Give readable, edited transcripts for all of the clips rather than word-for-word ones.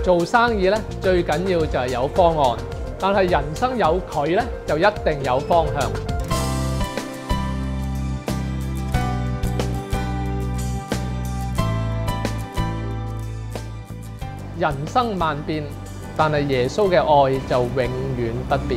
做生意咧，最緊要就係有方案，但係人生有佢咧，就一定有方向。人生萬變，但係耶穌嘅愛就永遠不變。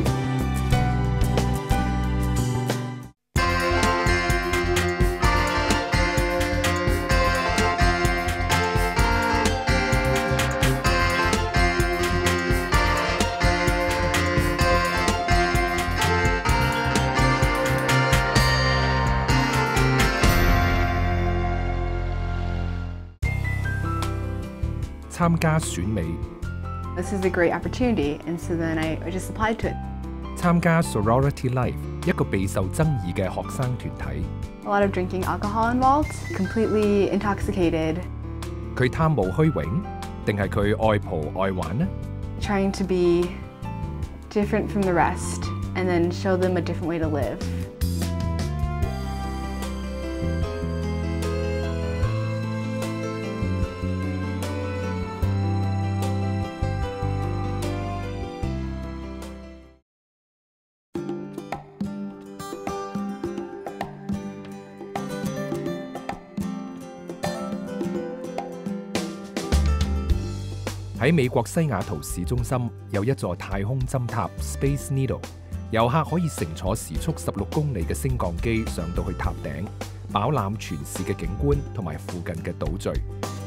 參加選美， This is a great opportunity, and so then I just applied to it. 參加 Sorority Life 一個備受爭議嘅學生團體。 A lot of drinking alcohol involved, completely intoxicated. 佢貪慕虛榮，定係佢愛蒲愛玩呢？ Trying to be different from the rest, and then show them a different way to live. 喺美國西雅圖市中心有一座太空針塔 Space Needle， 遊客可以乘坐時速16公里嘅升降機上到去塔頂，飽覽全市嘅景觀同埋附近嘅島嶼。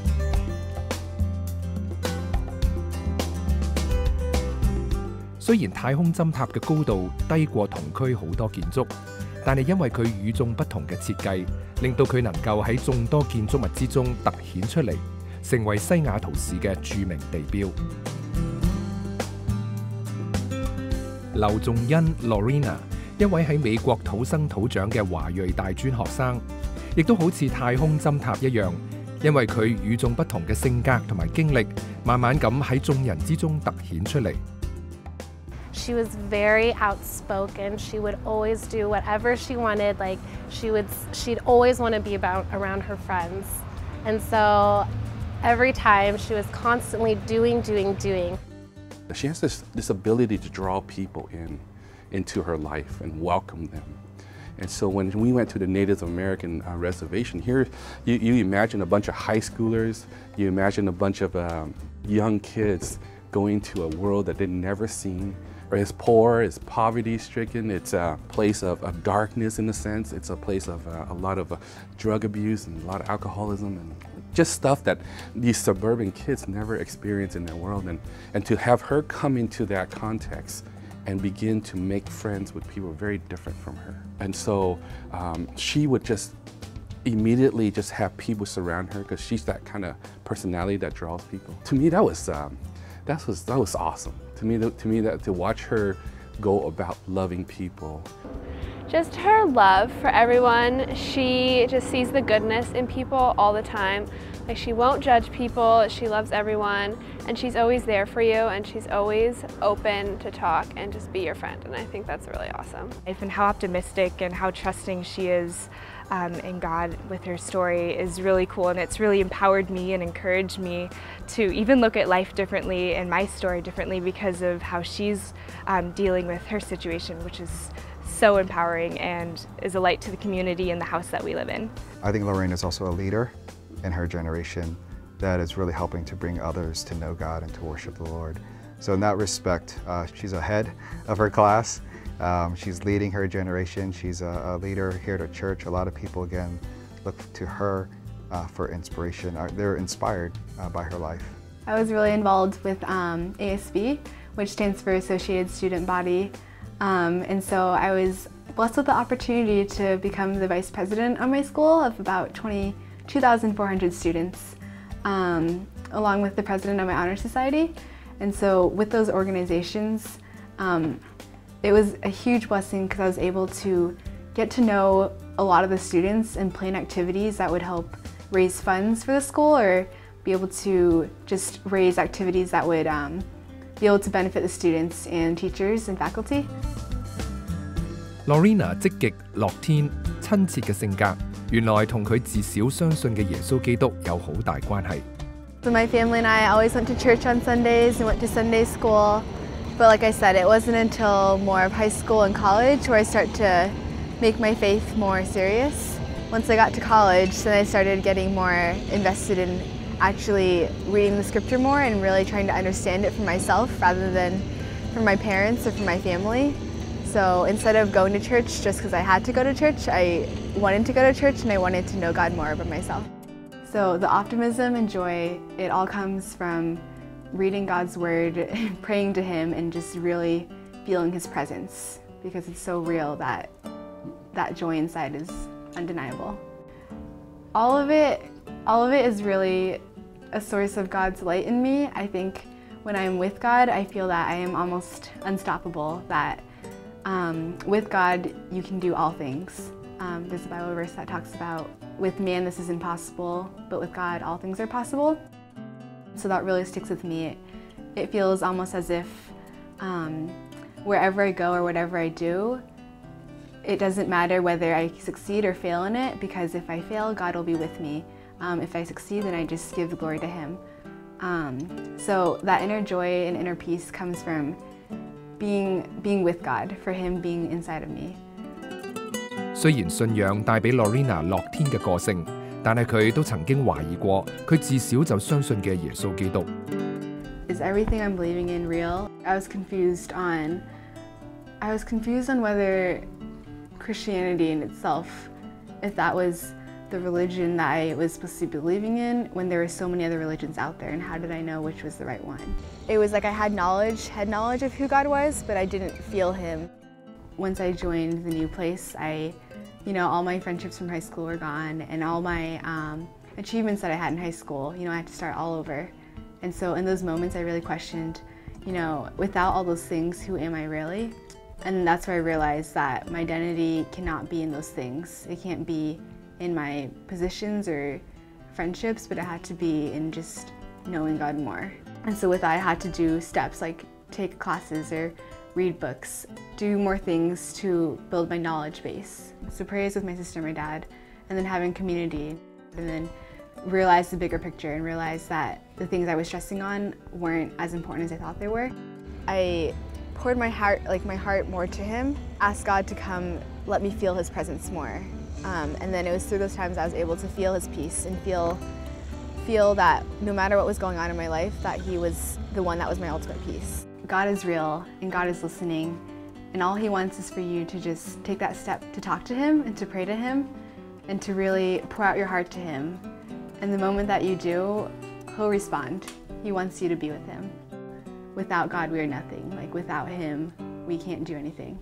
雖然太空針塔嘅高度低過同區好多建築，但係因為佢與眾不同嘅設計，令到佢能夠喺眾多建築物之中突顯出嚟，成為西雅圖市嘅著名地標。劉仲恩 Lorena 一位喺美國土生土長嘅華裔大專學生，亦都好似太空針塔一樣，因為佢與眾不同嘅性格同埋經歷，慢慢咁喺眾人之中突顯出嚟。 She was very outspoken. She would always do whatever she wanted. Like she'd always want to be around her friends. And so every time she was constantly doing. She has this ability to draw people into her life and welcome them. And so when we went to the Native American reservation, here you imagine a bunch of high schoolers, you imagine a bunch of young kids going to a world that they'd never seen. It's poor, it's poverty-stricken, it's a place of darkness in a sense, it's a place of a lot of drug abuse and a lot of alcoholism and just stuff that these suburban kids never experience in their world. And to have her come into that context and begin to make friends with people very different from her. And so she would just immediately just have people surround her because she's that kind of personality that draws people. To me, that was awesome. To me, to watch her go about loving people. Just her love for everyone. She just sees the goodness in people all the time. Like she won't judge people, she loves everyone, and she's always there for you, and she's always open to talk and just be your friend, and I think that's really awesome. And how optimistic and how trusting she is in God with her story is really cool, and it's really empowered me and encouraged me to even look at life differently and my story differently because of how she's dealing with her situation, which is so empowering and is a light to the community and the house that we live in. I think Lorraine is also a leader in her generation that is really helping to bring others to know God and to worship the Lord. So in that respect, she's ahead of her class. She's leading her generation. She's a leader here at church. A lot of people, again, look to her for inspiration. They're inspired by her life. I was really involved with ASB, which stands for Associated Student Body. And so I was blessed with the opportunity to become the vice president of my school of about 2,400 students, along with the president of my honor society. And so with those organizations, it was a huge blessing because I was able to get to know a lot of the students and plan activities that would help raise funds for the school or be able to just raise activities that would be able to benefit the students and teachers and faculty. Lorena 積極、樂天、親切嘅性格，原來同佢自小相信嘅耶穌基督有好大關係。 So my family and I always went to church on Sundays and went to Sunday school. But like I said, it wasn't until more of high school and college where I started to make my faith more serious. Once I got to college, then I started getting more invested in actually reading the scripture more and really trying to understand it for myself rather than for my parents or for my family. So instead of going to church just because I had to go to church, I wanted to go to church and I wanted to know God more about myself. So the optimism and joy, it all comes from reading God's word, praying to Him, and just really feeling His presence, because it's so real that that joy inside is undeniable. All of it is really a source of God's light in me. I think when I'm with God, I feel that I am almost unstoppable, that with God, you can do all things. There's a Bible verse that talks about, with man this is impossible, but with God all things are possible. So that really sticks with me. It feels almost as if wherever I go or whatever I do, it doesn't matter whether I succeed or fail in it, because if I fail, God will be with me. If I succeed, then I just give the glory to Him. So that inner joy and inner peace comes from being with God, for Him being inside of me. 雖然信仰帶俾 Lorena 樂天嘅個性，但係佢都曾經懷疑過，佢自小就相信嘅耶穌基督。 Is everything I'm believing in real? I was confused on whether Christianity in itself, if that was the religion that I was supposed to be believing in, when there were so many other religions out there, and how did I know which was the right one? It was like I had knowledge of who God was, but I didn't feel Him. Once I joined the new place, all my friendships from high school were gone, and all my achievements that I had in high school, I had to start all over. And so in those moments, I really questioned, without all those things, who am I really? And that's where I realized that my identity cannot be in those things. It can't be in my positions or friendships, but it had to be in just knowing God more. And so with that, I had to do steps like take classes or read books, do more things to build my knowledge base. So prayers with my sister and my dad, and then having community, and then realize the bigger picture and realize that the things I was stressing on weren't as important as I thought they were. I poured my heart more to Him, asked God to come let me feel His presence more. And then it was through those times I was able to feel His peace and feel that no matter what was going on in my life, that He was the one that was my ultimate peace. God is real and God is listening, and all He wants is for you to just take that step to talk to Him and to pray to Him and to really pour out your heart to Him. And the moment that you do, He'll respond. He wants you to be with Him. Without God, we are nothing. Like without Him, we can't do anything.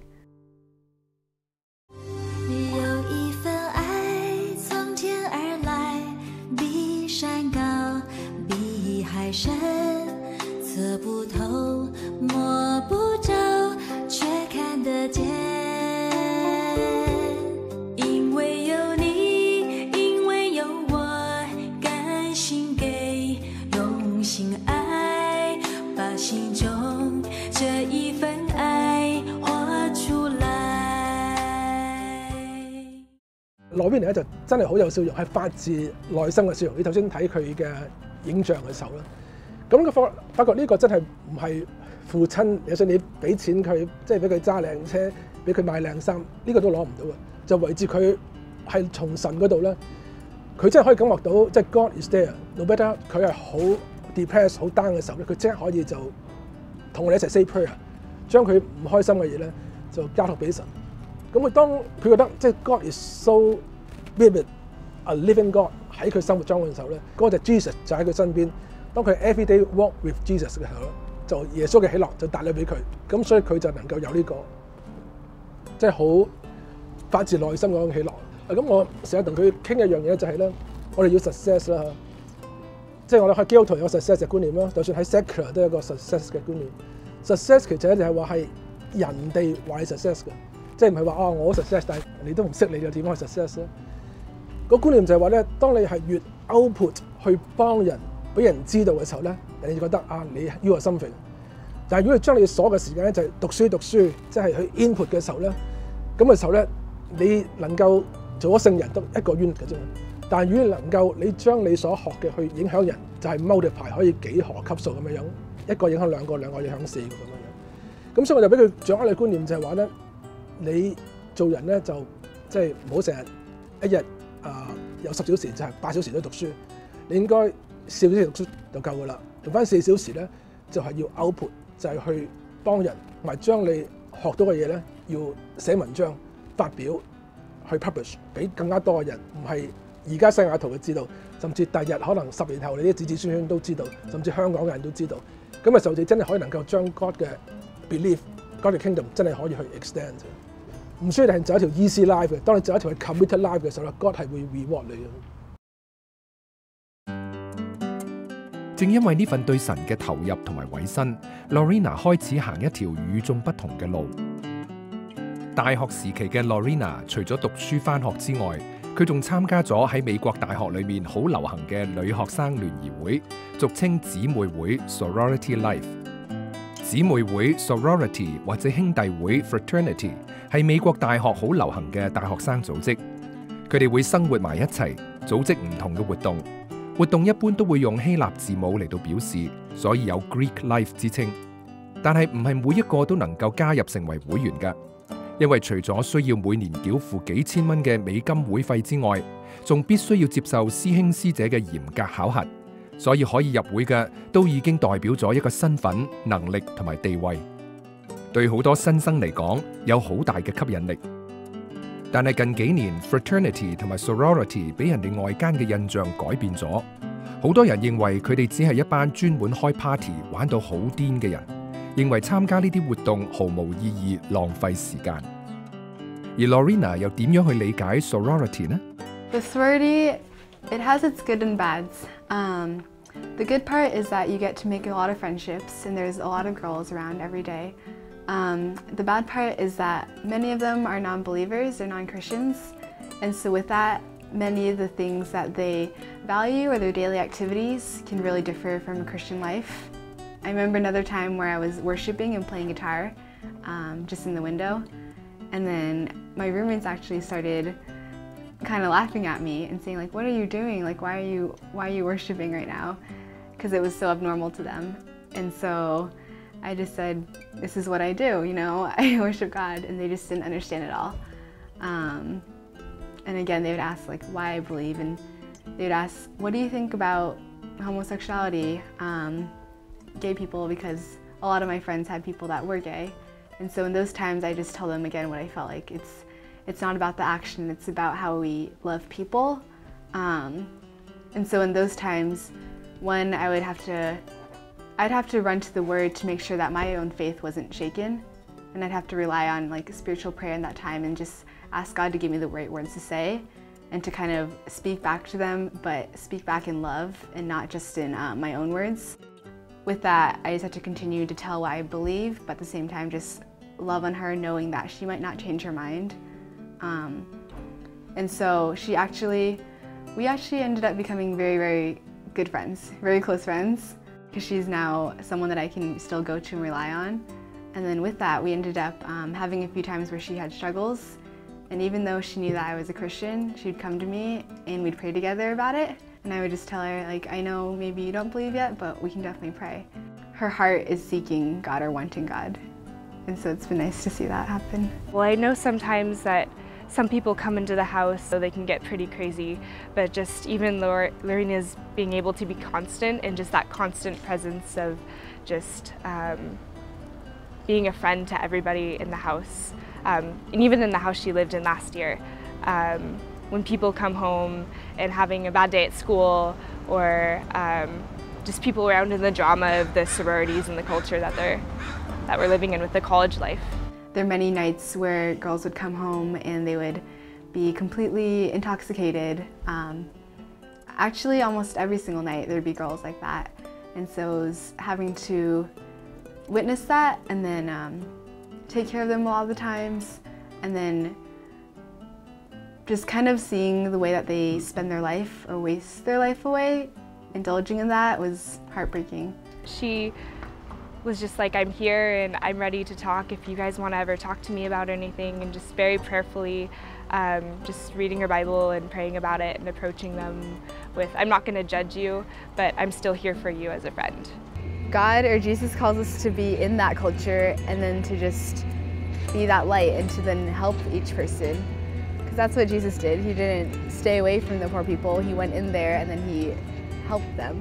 有一份爱从天而来，比山高，比海深，测不透，摸不着，却看得见。因为有你，因为有我，甘心给，用心爱，把心中这一份爱活出來。 Lorena 就真係好有笑容，係發自內心嘅笑容。你頭先睇佢嘅影像嘅時候啦，咁發覺呢個真係唔係父親，有時你俾錢佢，即係俾佢揸靚車，俾佢買靚衫，呢個都攞唔到嘅。就為至佢係從神嗰度咧，佢真係可以感覺到，即係 God is there。No matter 佢係好 depressed、好 down 嘅時候咧，佢即刻可以就同我哋一齊 say prayer， 將佢唔開心嘅嘢咧就交託俾神。咁當佢覺得即係 God is so vivid a living God 喺佢生活中嘅時候咧，嗰隻 Jesus 就喺佢身邊。當佢 everyday walk with Jesus 嘅時候咧，就耶穌嘅喜樂就帶咗俾佢。咁所以佢就能夠有呢個即係好發自內心嗰種喜樂。咁我成日同佢傾一樣嘢就係咧，我哋要 success 啦，即係我哋喺基督徒有 success 嘅觀念啦，就算喺 secular 都有個 success 嘅觀念。success 其實就係話係人哋話你 success 嘅。即係唔係話我 success， 但係你都唔識你就點樣去 success 咧？個觀念就係話咧，當你係越 output 去幫人，俾人知道嘅時候咧，人哋就覺得你 you are something。但係如果你將你所嘅時間咧就係讀書，即係去 input 嘅時候咧，咁嘅時候咧，你能夠做咗聖人得一個 unit 嘅啫。但係如果你能夠你將你所學嘅去影響人， 就係 multiply 可以幾何級數咁樣樣，一個影響兩個，兩個影響四個咁樣樣。咁所以我就俾佢掌握嘅觀念就係話咧，你做人咧就即係唔好成日一日有10小時就係8小時都讀書，你應該4小時讀書就夠㗎啦。用翻4小時咧就係要 output，就係去幫人，同埋將你學到嘅嘢咧要寫文章發表去 publish 俾更加多嘅人，唔係而家西雅圖嘅知道，甚至第日可能10年後你啲子子孫孫都知道，甚至香港嘅人都知道。咁嘅時候你真係可以能夠將 God 嘅 belief、God 嘅 kingdom 真係可以去 extend， 唔需要係走一條 easy life 嘅。當你走一條 committed life 嘅時候咧 ，God 係會 reward 你嘅。 正因為呢份對神嘅投入同埋委身 ，Lorena 開始行一條與眾不同嘅路。大學時期嘅 Lorena 除咗讀書返學之外，佢仲參加咗喺美國大學裏面好流行嘅女學生聯誼會，俗稱姊妹會 （Sorority Life）。姊妹會 （Sorority） 或者兄弟會 （Fraternity） 係美國大學好流行嘅大學生組織。佢哋會生活埋一齊，組織唔同嘅活動。活動一般都會用希臘字母嚟到表示，所以有 Greek Life 之稱。但係唔係每一個都能夠加入成為會員㗎，因為除咗需要每年繳付幾千蚊嘅美金會費之外，仲必須要接受師兄師姐嘅嚴格考核。所以可以入會嘅都已經代表咗一個身份、能力同埋地位，對好多新生嚟講有好大嘅吸引力。但係近幾年 fraternity 同埋 sorority 俾人哋外間嘅印象改變咗，好多人認為佢哋只係一班專門開 party 玩到好癲嘅人，認為參加呢啲活動毫無意義、浪費時間。而 Lorena 又點樣去理解 sorority 呢？ The sorority, it has its good and bads. The good part is that you get to make a lot of friendships and there's a lot of girls around every day. The bad part is that many of them are non-believers, they're non-Christians, and so with that, many of the things that they value or their daily activities can really differ from a Christian life. I remember another time where I was worshiping and playing guitar just in the window, and then my roommates actually started kind of laughing at me and saying like, what are you doing? Like, why are you worshiping right now? Because it was so abnormal to them. And so I just said, this is what I do, you know, I worship God, and they just didn't understand it all. And again, they would ask like why I believe, and they would ask, what do you think about homosexuality, gay people, because a lot of my friends had people that were gay. And so in those times, I just tell them again what I felt like. It's not about the action, it's about how we love people. And so in those times, one, I'd have to run to the Word to make sure that my own faith wasn't shaken. And I'd have to rely on like spiritual prayer in that time and just ask God to give me the right words to say and to kind of speak back to them, but speak back in love and not just in my own words. With that, I just had to continue to tell what I believe, but at the same time just love on her, knowing that she might not change her mind. And so we actually ended up becoming very, very good friends, very close friends, because she's now someone that I can still go to and rely on. And then with that, we ended up having a few times where she had struggles. And even though she knew that I was a Christian, she'd come to me and we'd pray together about it. And I would just tell her, like, I know maybe you don't believe yet, but we can definitely pray. Her heart is seeking God or wanting God. And so it's been nice to see that happen. Well, I know sometimes that some people come into the house so they can get pretty crazy, but just even Lorena's being able to be constant and just that constant presence of just being a friend to everybody in the house. And even in the house she lived in last year, when people come home and having a bad day at school, or just people around in the drama of the sororities and the culture that we're living in with the college life. There are many nights where girls would come home and they would be completely intoxicated. Actually, almost every single night there'd be girls like that. And so it was having to witness that and then take care of them a lot of the times, and then just kind of seeing the way that they spend their life or waste their life away, indulging in that was heartbreaking. She was just like, I'm here and I'm ready to talk if you guys want to ever talk to me about anything, and just very prayerfully just reading her Bible and praying about it and approaching them with, I'm not going to judge you, but I'm still here for you as a friend. God or Jesus calls us to be in that culture and then to just be that light and to then help each person. Because that's what Jesus did. He didn't stay away from the poor people. He went in there and then he helped them.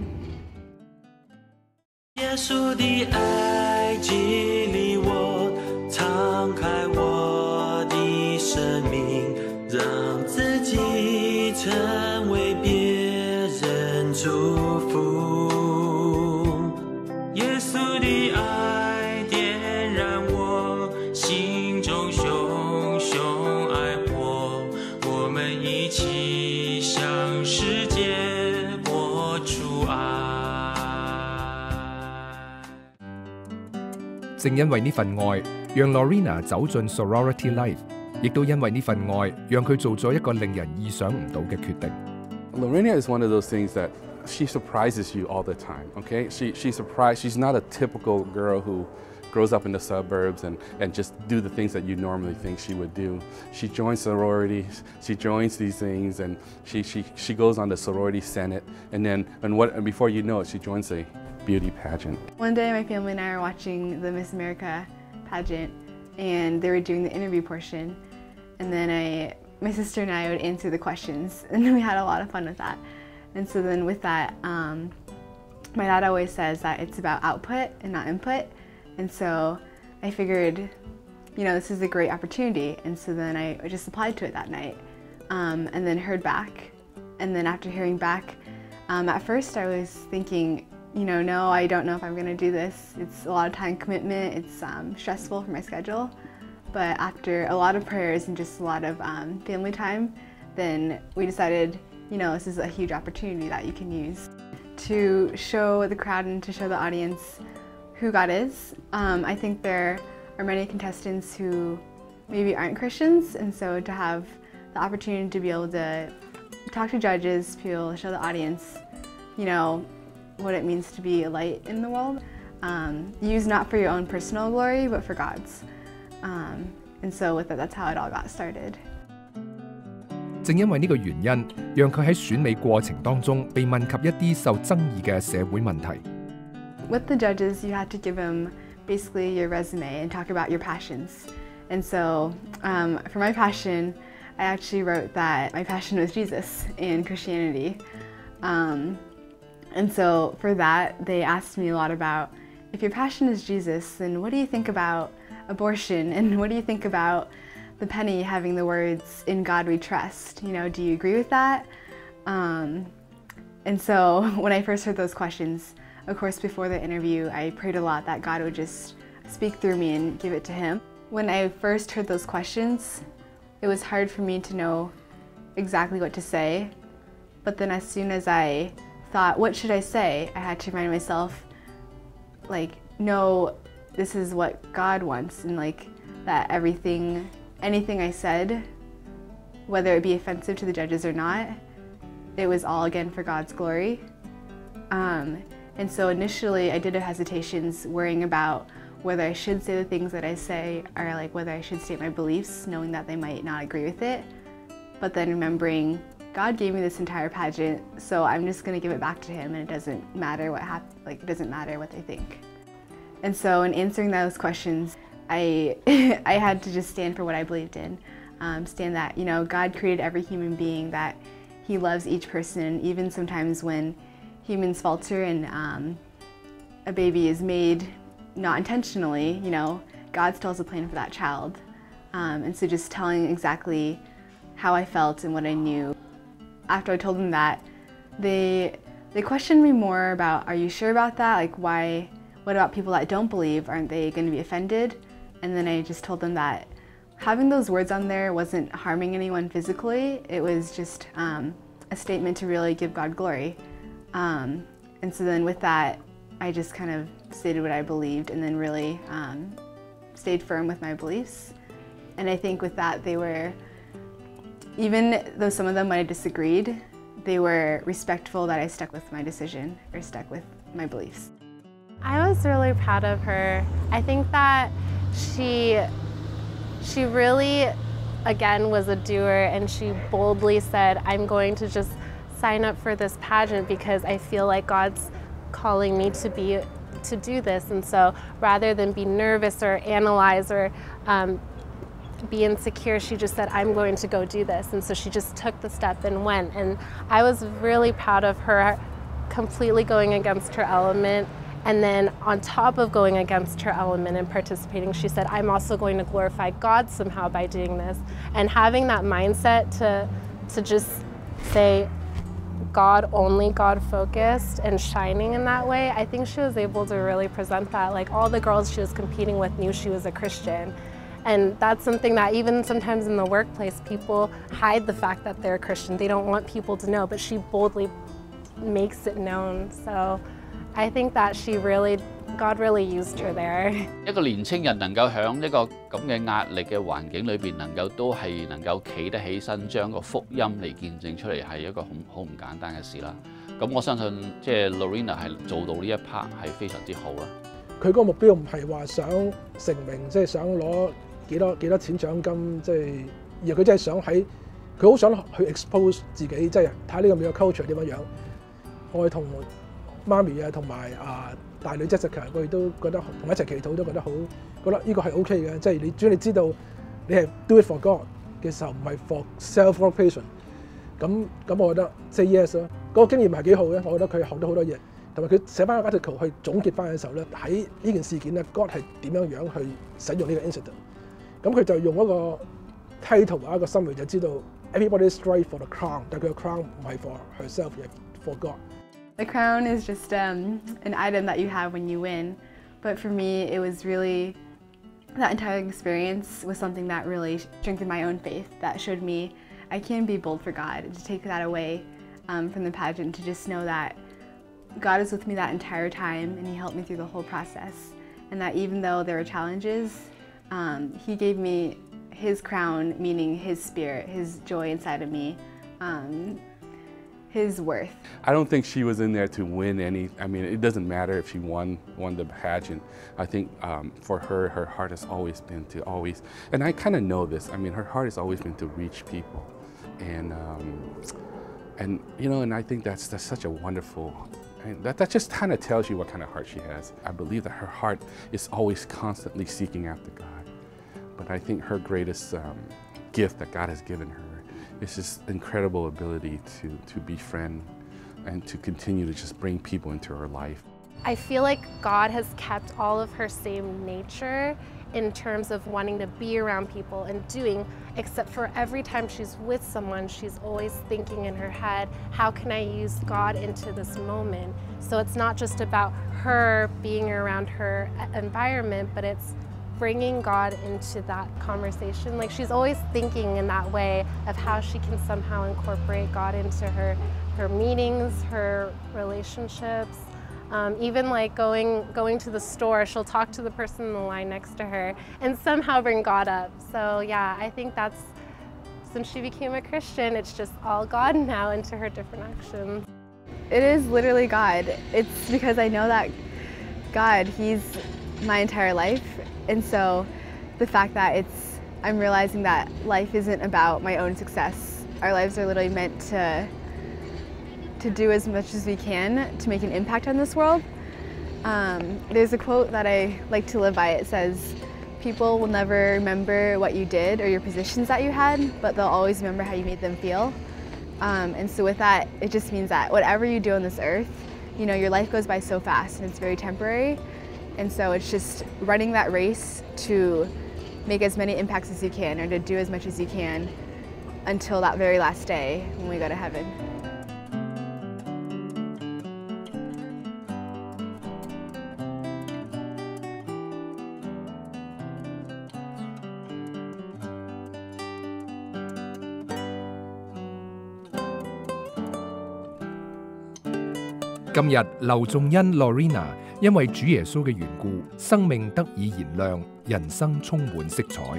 耶稣的爱激励我，敞开我的生命，让自己成为别人祝福。耶稣的爱点燃我心中熊熊爱火，我们一起向世界播出爱。 正因為呢份愛，讓 Lorena 走進 sorority life， 亦都因為呢份愛，讓佢做咗一個令人意想唔到嘅決定。 Lorena is one of those things that she surprises you all the time. Okay, she's surprised. She's not a typical girl who grows up in the suburbs and just do the things that you normally think she would do. She joins sororities. She joins these things, and she goes on the sorority senate, and before you know it, she joins a beauty pageant. One day my family and I were watching the Miss America pageant and they were doing the interview portion, and then my sister and I would answer the questions, and we had a lot of fun with that. And so then with that, my dad always says that it's about output and not input, and so I figured, you know, this is a great opportunity, and so then I just applied to it that night, and then heard back. And then after hearing back, at first I was thinking, you know, no, I don't know if I'm going to do this. It's a lot of time commitment. It's stressful for my schedule. But after a lot of prayers and just a lot of family time, then we decided, you know, this is a huge opportunity that you can use to show the crowd and to show the audience who God is. I think there are many contestants who maybe aren't Christians, and so to have the opportunity to be able to talk to judges, to be able to show the audience, you know, what it means to be a light in the world, used not for your own personal glory, but for God's. And so with that, that's how it all got started. 正因為呢個原因，讓佢喺選美過程當中被問及一啲受爭議嘅社會問題。 With the judges, you had to give them basically your resume and talk about your passions. And so for my passion, I actually wrote that my passion was Jesus and Christianity. And so for that, they asked me a lot about, if your passion is Jesus, then what do you think about abortion? And what do you think about the penny having the words, "In God we trust"? You know, do you agree with that? And so when I first heard those questions, of course, before the interview, I prayed a lot that God would just speak through me and give it to him. When I first heard those questions, it was hard for me to know exactly what to say. But then as soon as I thought, what should I say? I had to remind myself, like, no, this is what God wants, and like that anything I said, whether it be offensive to the judges or not, it was all again for God's glory. And so initially I did have hesitations, worrying about whether I should say the things that I say, or like whether I should state my beliefs, knowing that they might not agree with it. But then remembering, God gave me this entire pageant, so I'm just going to give it back to him, and it doesn't matter what it doesn't matter what they think. And so in answering those questions, I had to just stand for what I believed in. Stand that, you know, God created every human being, that he loves each person, even sometimes when humans falter and a baby is made not intentionally, you know, God still has a plan for that child. And so just telling exactly how I felt and what I knew. After I told them that, they questioned me more about, are you sure about that? Like, why, what about people that don't believe? Aren't they going to be offended? And then I just told them that having those words on there wasn't harming anyone physically. It was just a statement to really give God glory. And so then with that, I just kind of stated what I believed, and then really stayed firm with my beliefs. And I think with that, they were, even though some of them might have disagreed, they were respectful that I stuck with my decision, or stuck with my beliefs. I was really proud of her. I think that she really, again, was a doer, and she boldly said, I'm going to just sign up for this pageant because I feel like God's calling me to do this. And so rather than be nervous or analyze or be insecure, she just said, I'm going to go do this. And so she just took the step and went. And I was really proud of her completely going against her element. And then on top of going against her element and participating, she said, I'm also going to glorify God somehow by doing this. And having that mindset to just say God only, God focused, and shining in that way, I think she was able to really present that. Like all the girls she was competing with knew she was a Christian. And that's something that even sometimes in the workplace, people hide the fact that they're a Christian. They don't want people to know, but she boldly makes it known. So I think that God really used her there. 一個年青人能夠喺一個咁嘅壓力嘅環境裏邊，能夠企得起身，將個福音嚟見證出嚟，係一個好唔簡單嘅事啦。咁我相信即係 Lorena 係做到呢一 part 係非常之好啦。 佢個目標唔係話想成名，即係想攞幾多錢獎金，即係而佢真係想佢好想去 expose 自己，即係睇呢個美國 culture 點樣樣。我同媽咪啊，同埋大女 Jessica 佢哋都覺得同一齊祈禱，都覺得呢個係 OK 嘅，即係只要你知道你係 do it for God 嘅時候，唔係 for self-glorification。咁我覺得 say yes 咯。嗰個經驗係幾好嘅，我覺得佢學到好多嘢，同埋佢寫翻個 article 去總結翻嘅時候咧，喺呢件事件咧 ，God 係點樣去使用呢個 incident。咁佢就用一個 title 一個 summary 就知道 everybody strive for the crown， 但佢個 crown 唔係 for herself， 係 for God。The crown is just an item that you have when you win, but for me it was really, that entire experience was something that really strengthened my own faith, that showed me I can be bold for God, and to take that away from the pageant, to just know that God was with me that entire time and He helped me through the whole process, and that even though there were challenges, He gave me His crown, meaning His spirit, His joy inside of me, His worth. I don't think she was in there to win any. I mean, it doesn't matter if she won the pageant. I think for her heart has always been to and I kind of know this. I mean, her heart has always been to reach people, and you know, and I think that's such a wonderful. And that just kind of tells you what kind of heart she has. I believe that her heart is always constantly seeking after God. But I think her greatest gift that God has given her is this incredible ability to befriend and to continue to just bring people into her life. I feel like God has kept all of her same nature in terms of wanting to be around people and doing, except for every time she's with someone, she's always thinking in her head, how can I use God into this moment? So it's not just about her being around her environment, but it's bringing God into that conversation. Like she's always thinking in that way of how she can somehow incorporate God into her meetings, her relationships. Even like going to the store, she'll talk to the person in the line next to her and somehow bring God up. So yeah, I think that's, since she became a Christian, it's just all God now into her different actions. It is literally God. It's because I know that God, He's my entire life. And so the fact that I'm realizing that life isn't about my own success. Our lives are literally meant to do as much as we can to make an impact on this world. There's a quote that I like to live by. It says, people will never remember what you did or your positions that you had, but they'll always remember how you made them feel. And so with that, it just means that whatever you do on this earth, you know, your life goes by so fast and it's very temporary. And so it's just running that race to make as many impacts as you can, or to do as much as you can until that very last day when we go to heaven. 今日劉仲恩 Lorena 因為主耶穌嘅緣故，生命得以燃亮，人生充滿色彩。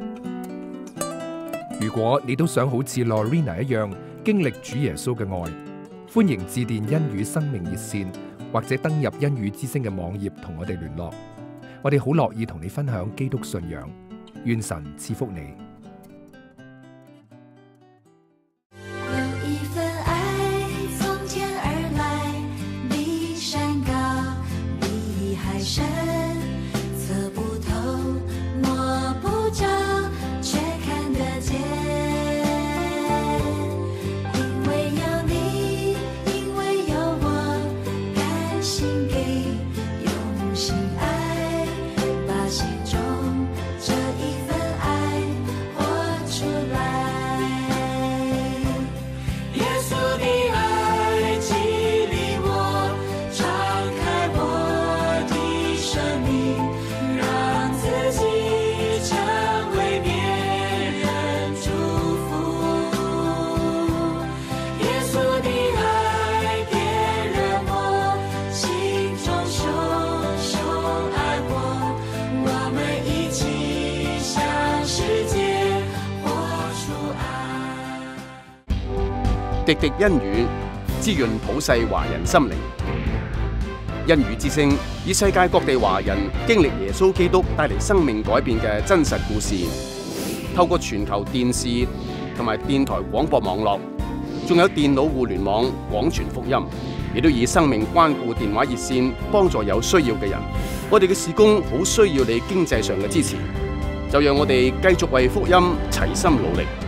如果你都想好似 Lorena 一樣經歷主耶穌嘅愛，歡迎致電恩語生命熱線，或者登入恩語之聲嘅網頁同我哋聯絡。我哋好樂意同你分享基督信仰。願神賜福你。 有一份愛滴滴恩語，滋潤普世華人心靈。恩語之聲以世界各地華人經歷耶穌基督帶嚟生命改變嘅真實故事，透過全球電視同埋電台廣播網絡，仲有電腦互聯網廣傳福音，亦都以生命關顧電話熱線幫助有需要嘅人。我哋嘅事工好需要你經濟上嘅支持，就讓我哋繼續為福音齊心努力。